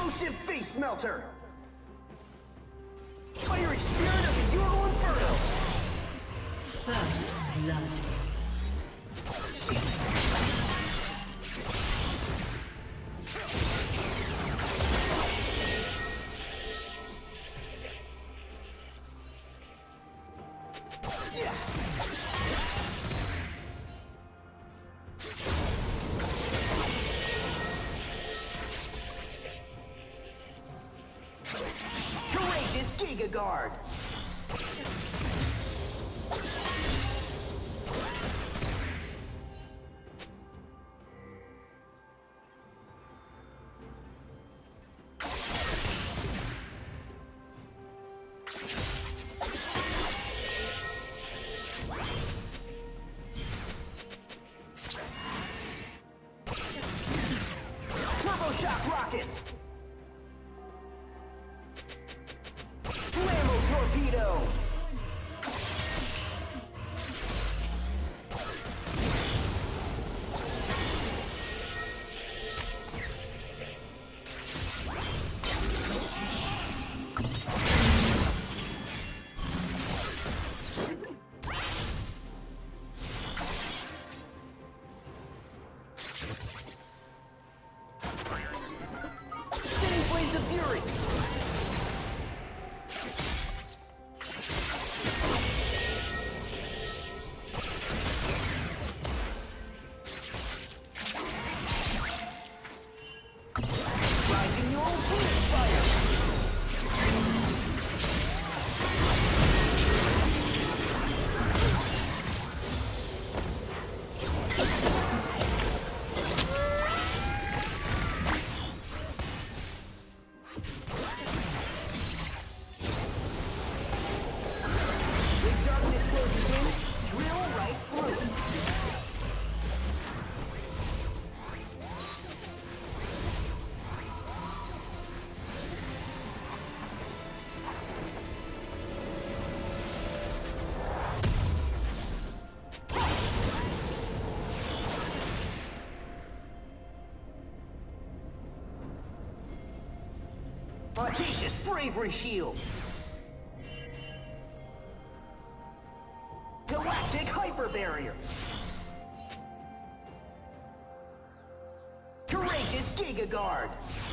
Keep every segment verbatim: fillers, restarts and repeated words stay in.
Explosive face melter! Fiery spirit of the Yone Inferno! First blood. Courageous Giga Guard! Turbo shock rockets! Flammo torpedo! Spinning blades of fury! Rising your own phoenix fire! When darkness closes in, drill right through. Audacious bravery shield! Galactic hyper barrier! Courageous Giga Guard!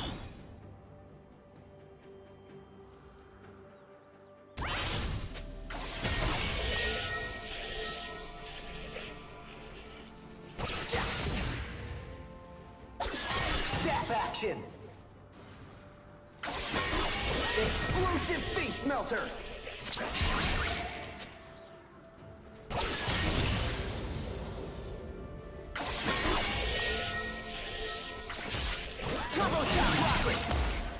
Zap action! Explosive face melter! Turbo shock rockets!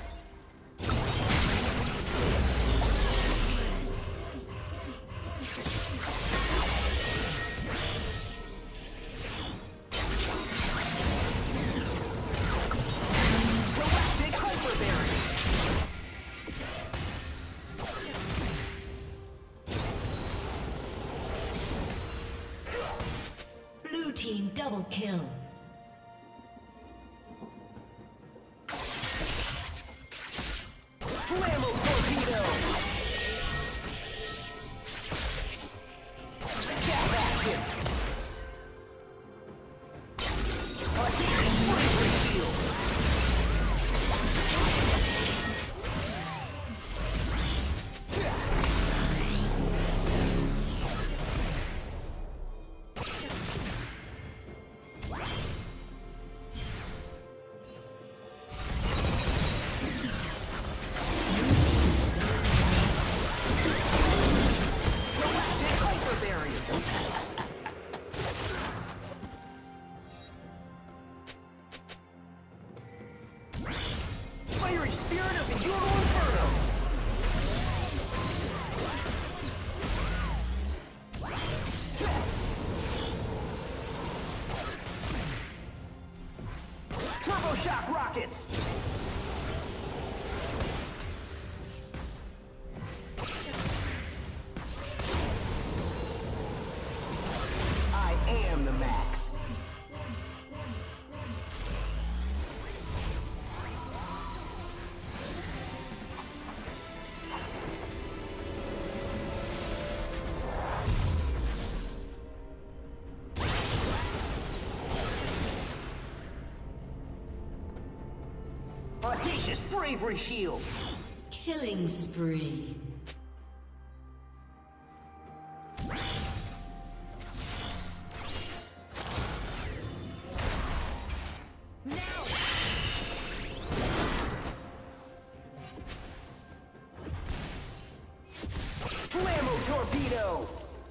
Galactic hyper barrier! Blue team double kill. Flammo torpedo! Zap action! Audacious bravery shield! Galactic hyper barrier! Fiery spirit of the Yone Inferno! Turbo shock rockets! I am the max. Audacious bravery shield. Killing spree. Torpedo!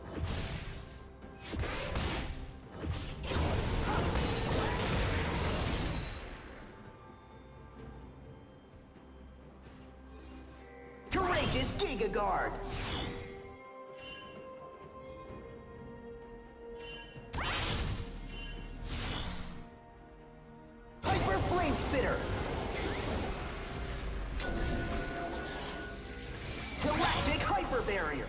Courageous Giga Guard! Hyper Flame Spitter! Galactic Hyper Barrier!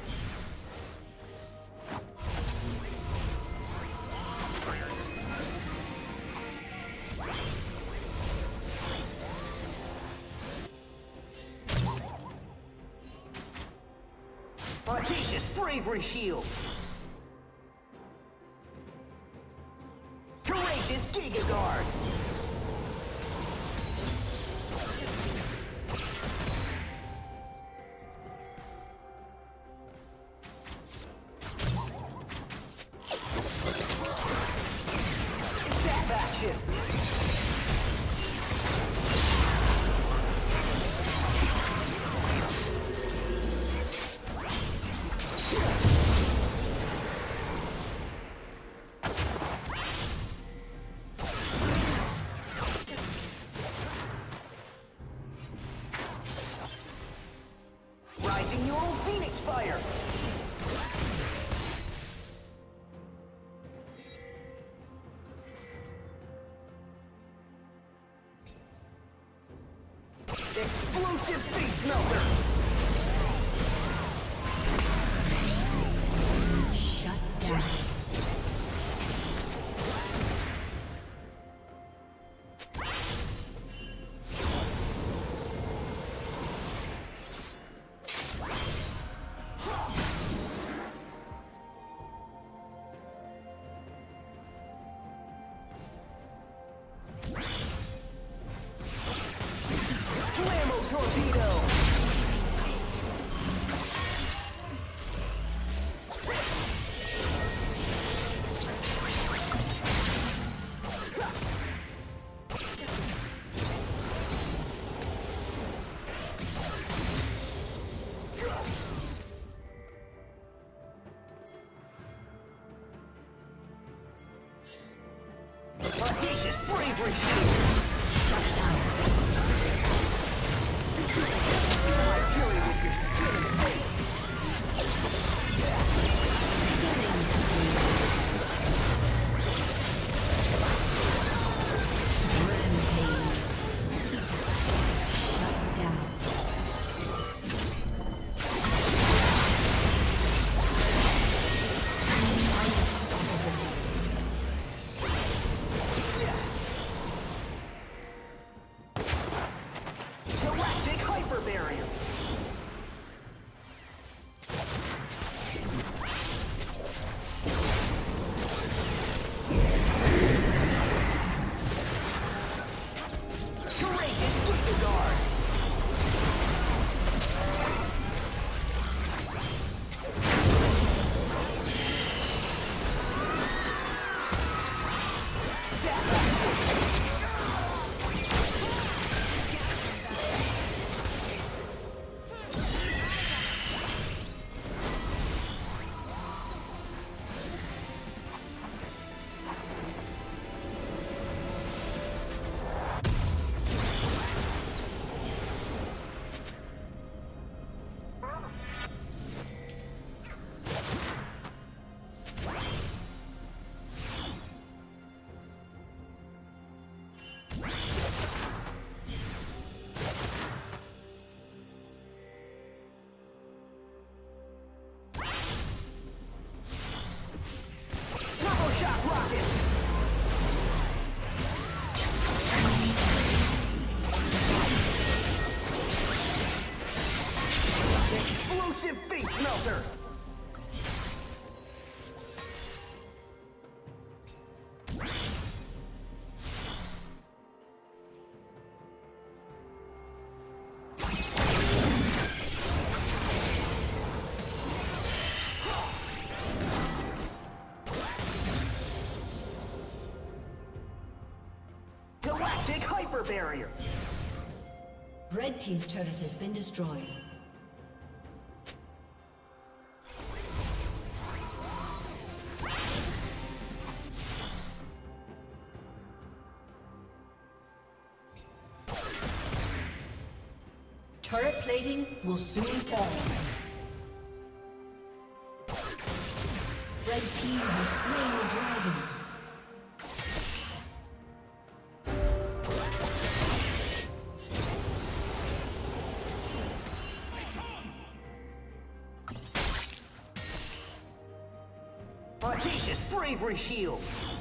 Audacious bravery shield! Courageous Giga Guard! Zap action! Rising Neural Phoenix Fire! Explosive Face Melter! Shut down. Torpedo! Audacious bravery shield! My fury with your skin in the face! Galactic Hyper Barrier! Courageous Giga Guard! Zap action! Turbo Shock Rockets! Explosive Face Melter! hyper barrier. Red team's turret has been destroyed. Turret plating will soon fall. Red team has slain the dragon. Audacious bravery shield.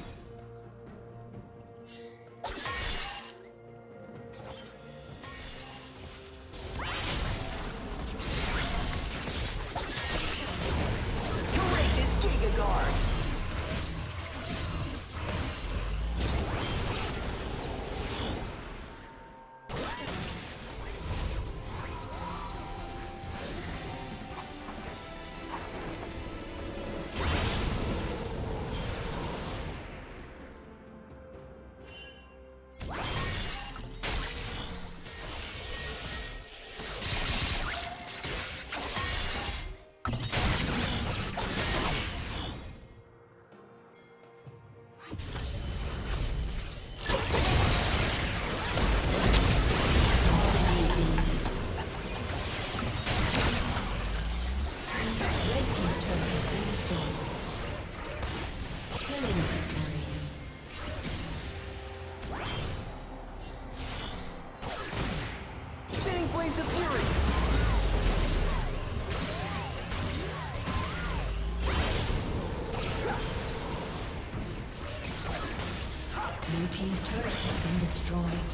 Blue team's turret has been destroyed.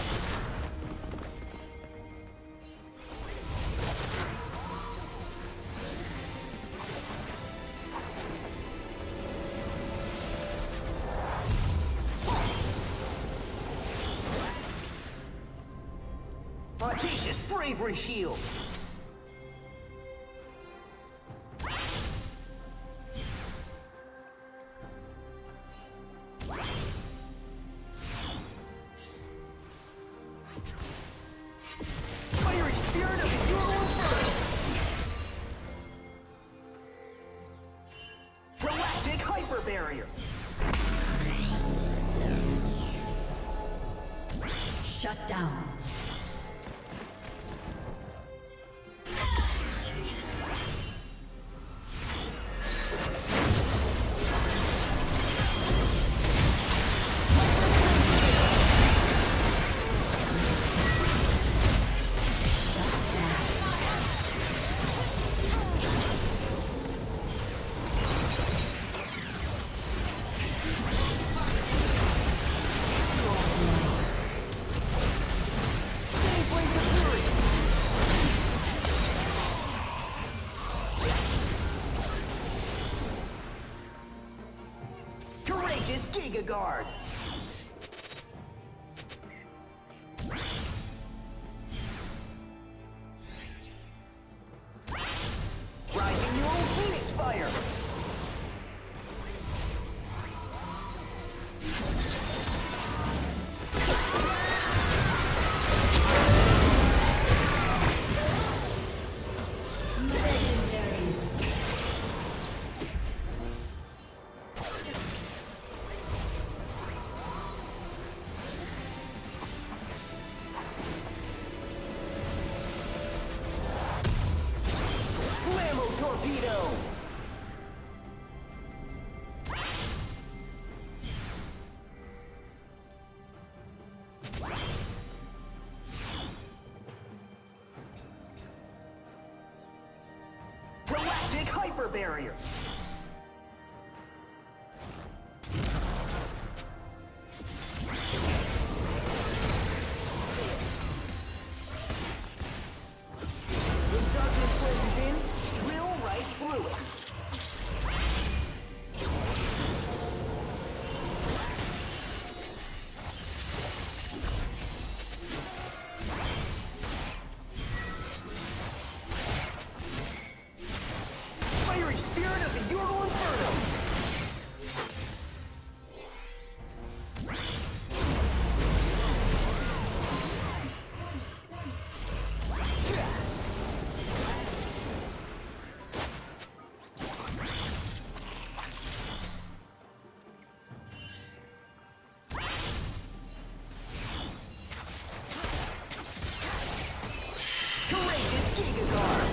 Audacious bravery shield. Fiery spirit of the IIIIIIlllII. Galactic hyper barrier. Shut down. Courageous Giga Guard. Rising your own Phoenix Fire. Torpedo! Galactic hyper barrier! When darkness closes in, drill right through it. Fiery spirit of the Courageous Giga Guard!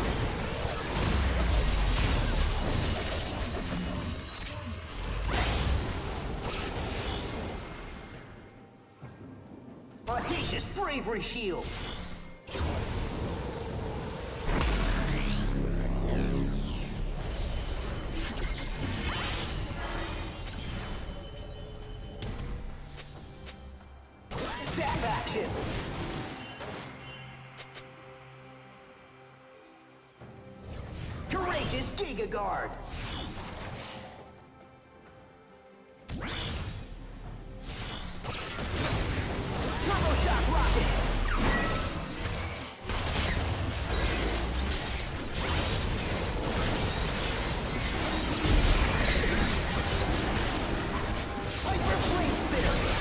Audacious Bravery Shield! Zap action! Courageous Giga Guard! Turbo Shock Rockets! Hyper Flame Spitter!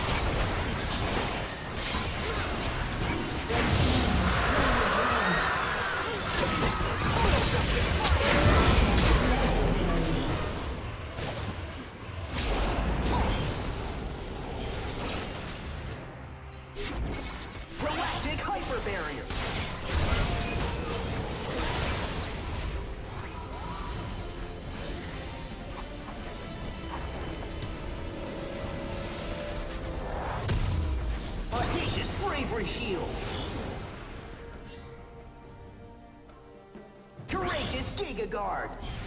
Galactic Hyper Barrier! Audacious Bravery Shield! Courageous Giga Guard!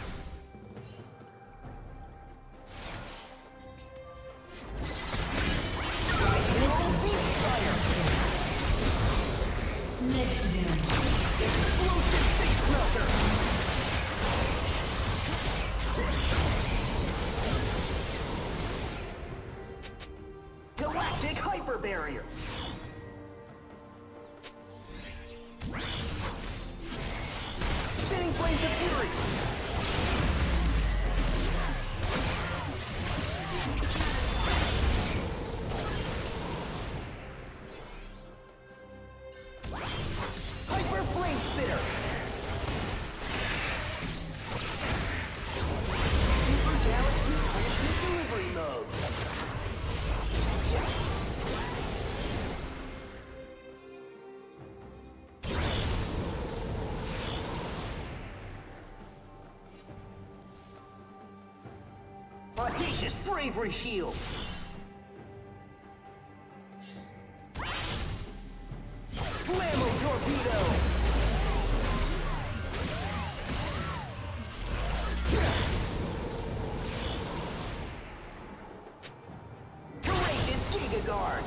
Rising Roll Beast Fire! Legendary. Explosive Face Melter! Galactic Hyper Barrier! Spinning Flames of Fury! Hyper Flame Spitter! Super Galaxy Punishment Delivery Mode! Audacious Bravery Shield! Blammo Torpedo! Courageous Giga Guard!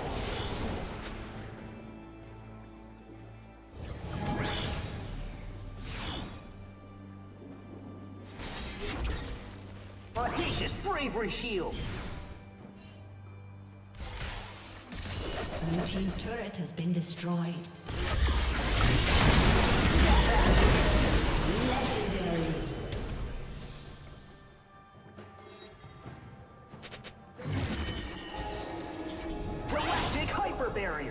Audacious Bravery Shield! Blue team's turret has been destroyed. Legendary. Galactic Hyper Barrier!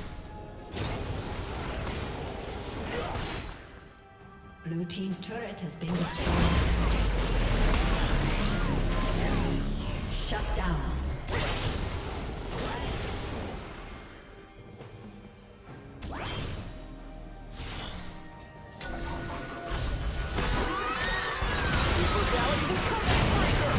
Blue team's turret has been destroyed. Shut down. Super Galaxy Comeback Breaker!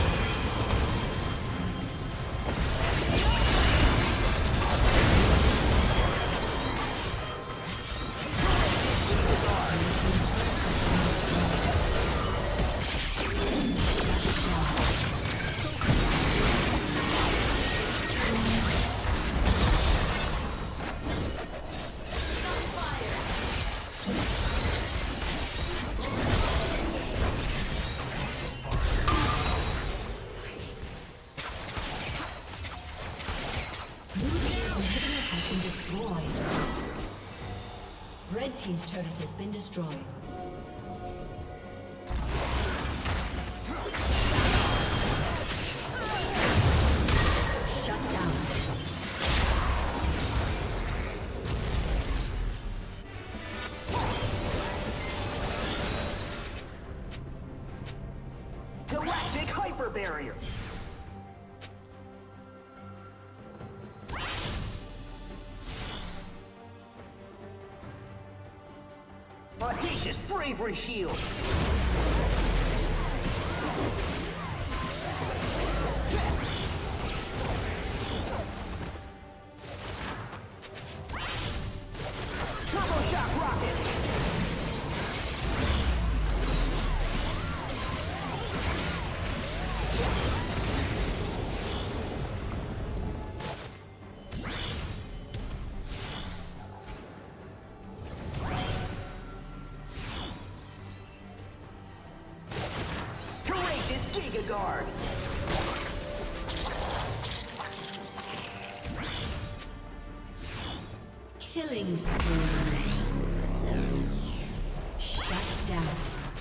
Red team's turret has been destroyed. Shut down. Galactic Hyper Barrier! Audacious bravery shield! Turbo shock rockets! Giga Guard! Killing spree. Shut down.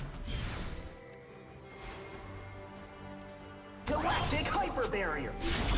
Galactic Hyper Barrier!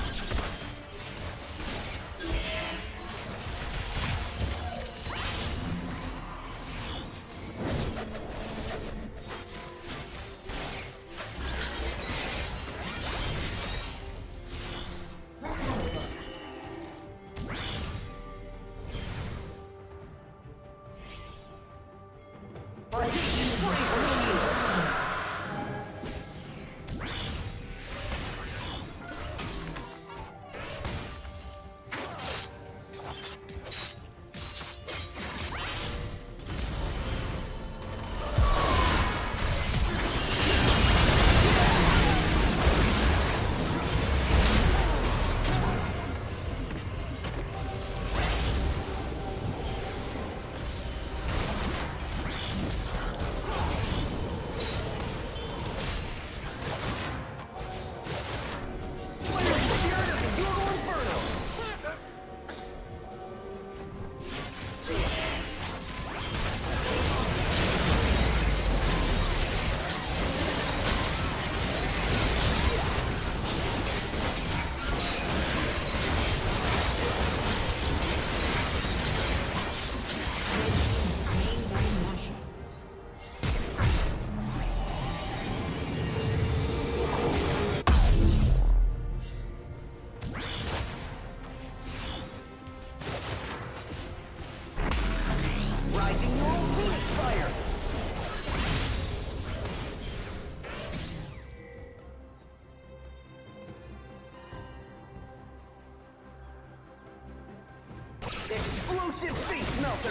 Explosive face melter!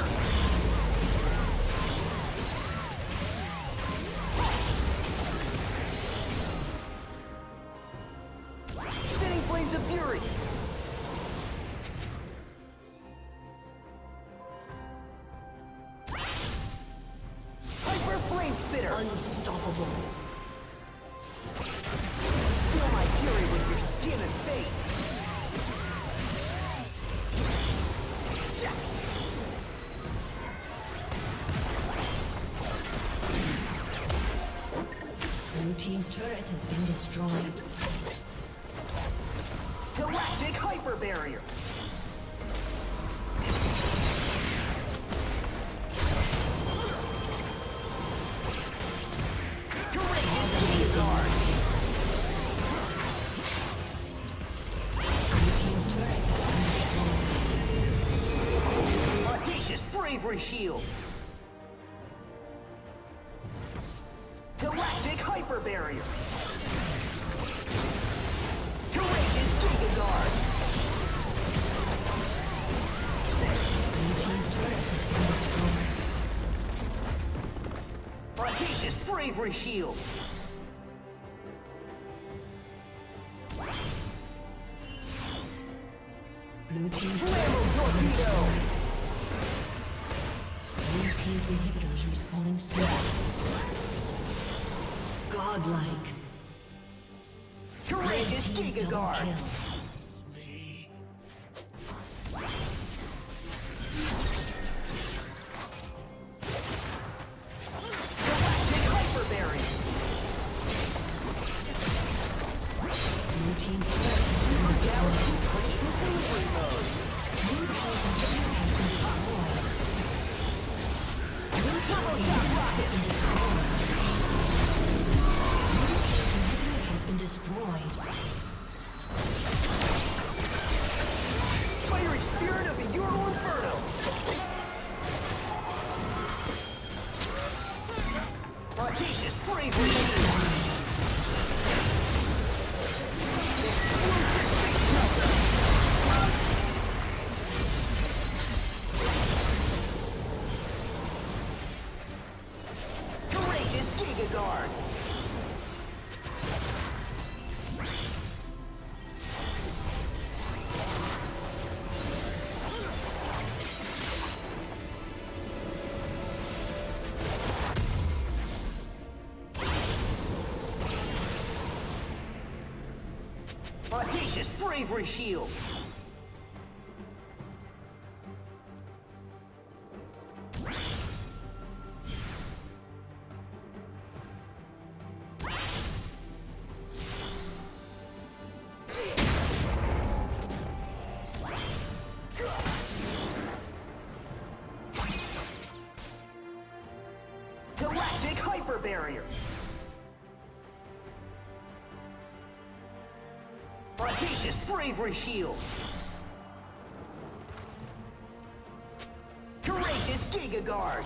Spinning flames of fury! Hyper flame spitter! Unstoppable. Feel my fury with your skin and face! Blue team's turret has been destroyed. Galactic Hyper Barrier! Courageous Giga Guard! Blue team's turret has been destroyed. Audacious bravery shield! Galactic Hyper Barrier! Courageous Giga Guard! Blue team's turret has been destroyed. Audacious bravery shield! Blue team's Flammo torpedo! Blue team's inhibitor is respawning soon. Godlike. Courageous Red team Giga double Guard! kill. Galactic Hyper Barrier! Blue team's turret has been Super destroyed. Galaxy Punishment Delivery Mode! Blue team's inhibitor has been destroyed. Blue Turbo Shock Rockets! Has been destroyed. Fiery Spirit of the Yone Inferno! bravery shield. Explosive face melter. Courageous Giga Guard. Audacious bravery shield. Galactic hyper barrier. Audacious bravery shield. Courageous Giga Guard.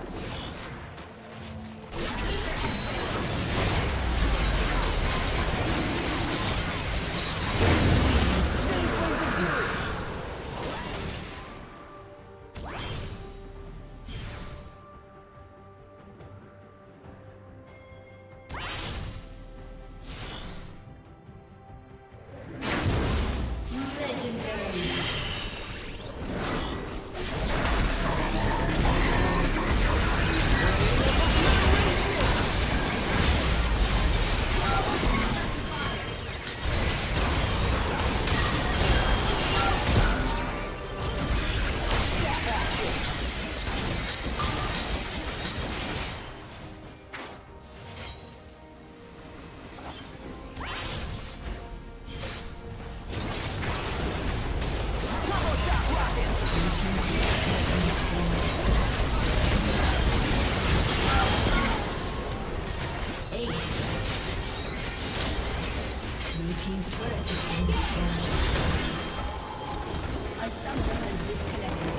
A summoner has disconnected.